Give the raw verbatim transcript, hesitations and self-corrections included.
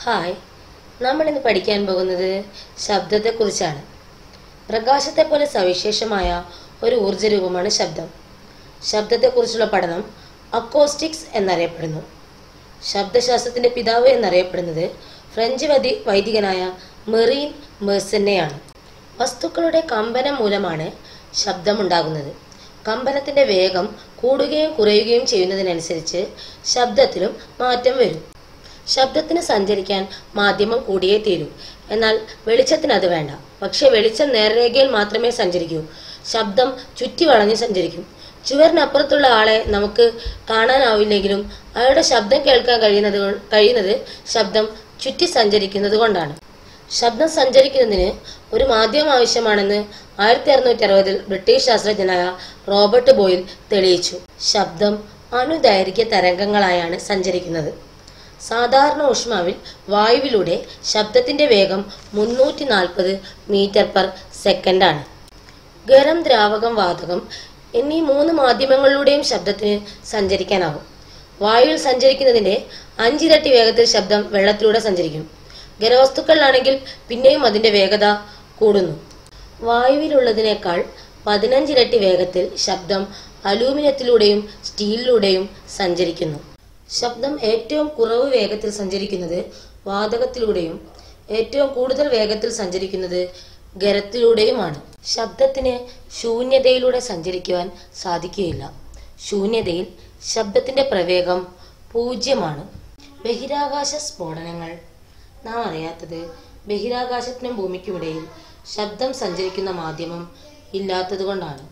Hi, നമ്മൾ ഇന്ന് പഠിക്കാൻ പോകുന്നത് ശബ്ദത്തെക്കുറിച്ചാണ്. പ്രകാശത്തെപ്പോലെ സവിശേഷമായ ഒരു ഊർജ്ജരൂപമാണ് ശബ്ദം. ശബ്ദത്തെക്കുറിച്ചുള്ള പഠനം അക്കോസ്റ്റിക്സ് എന്നറിയപ്പെടുന്നു. ശബ്ദശാസ്ത്രത്തിന്റെ പിതാവ് എന്നറിയപ്പെടുന്നത് ഫ്രഞ്ച് വൈദി വൈദികനായ മെറീൻ മെഴ്സനെയാണ്. വസ്തുക്കളുടെ കമ്പനം മൂലമാണ് ശബ്ദമുണ്ടാകുന്നത്. കമ്പനത്തിന്റെ വേഗം കൂടുകയും കുറയുകയും ചെയ്യുന്നതിനനുസരിച്ച് ശബ്ദത്തിലും മാറ്റം വരും. ശബ്ദത്തിന് സഞ്ചരിക്കാൻ മാധ്യമം കൂടിയേ തീരൂ. എന്നാൽ വെളിച്ചത്തിന് അത് വേണ്ട. പക്ഷെ വെളിച്ചം നേർരേഖയിൽ മാത്രമേ സഞ്ചരിക്കൂ. ശബ്ദം ചുറ്റി വളഞ്ഞ് സഞ്ചരിക്കും. ചുവരിനപ്പുറത്തുള്ള ആളെ നമുക്ക് കാണാനാവില്ലെങ്കിലും അയാളുടെ ശബ്ദം കേൾക്കാൻ കഴിയുന്നത് കഴിയുന്നത് ശബ്ദം ചുറ്റി സഞ്ചരിക്കുന്നത് കൊണ്ടാണ്. ശബ്ദം സഞ്ചരിക്കുന്നതിന് ഒരു മാധ്യമം ആവശ്യമാണെന്ന് ആയിരത്തി അറുന്നൂറ്റി അറുപതിൽ ബ്രിട്ടീഷ് ശാസ്ത്രജ്ഞനായ റോബർട്ട് ബോയിൽ തെളിയിച്ചു. ശബ്ദം അണുദൈർഘ്യ തരംഗങ്ങളായാണ് സഞ്ചരിക്കുന്നത്. സാധാരണ ഊഷ്മാവിൽ വായുവിലൂടെ ശബ്ദത്തിന്റെ വേഗം മുന്നൂറ്റി നാൽപ്പത് മീറ്റർ പെർ സെക്കൻഡാണ്. ഗരം, ദ്രാവകം, വാതകം എന്നീ മൂന്ന് മാധ്യമങ്ങളിലൂടെയും ശബ്ദത്തിന് സഞ്ചരിക്കാനാകും. വായുവിൽ സഞ്ചരിക്കുന്നതിന്റെ അഞ്ചിരട്ടി വേഗത്തിൽ ശബ്ദം വെള്ളത്തിലൂടെ സഞ്ചരിക്കും. ഖരവസ്തുക്കളിലാണെങ്കിൽ പിന്നെയും അതിന്റെ വേഗത കൂടുന്നു. വായുവിലുള്ളതിനേക്കാൾ പതിനഞ്ചിരട്ടി വേഗത്തിൽ ശബ്ദം അലൂമിനിയത്തിലൂടെയും സ്റ്റീലിലൂടെയും സഞ്ചരിക്കുന്നു. ശബ്ദം ഏറ്റവും കുറവ് വേഗത്തിൽ സഞ്ചരിക്കുന്നത് വാതകത്തിലൂടെയും ഏറ്റവും കൂടുതൽ വേഗത്തിൽ സഞ്ചരിക്കുന്നത് ഖരത്തിലൂടെയുമാണ്. ശബ്ദത്തിന് ശൂന്യതയിലൂടെ സഞ്ചരിക്കുവാൻ സാധിക്കുകയില്ല. ശൂന്യതയിൽ ശബ്ദത്തിന്റെ പ്രവേഗം പൂജ്യമാണ്. ബഹിരാകാശ സ്ഫോടനങ്ങൾ നാം അറിയാത്തത് ബഹിരാകാശത്തിനും ഭൂമിക്കുമിടയിൽ ശബ്ദം സഞ്ചരിക്കുന്ന മാധ്യമം ഇല്ലാത്തതുകൊണ്ടാണ്.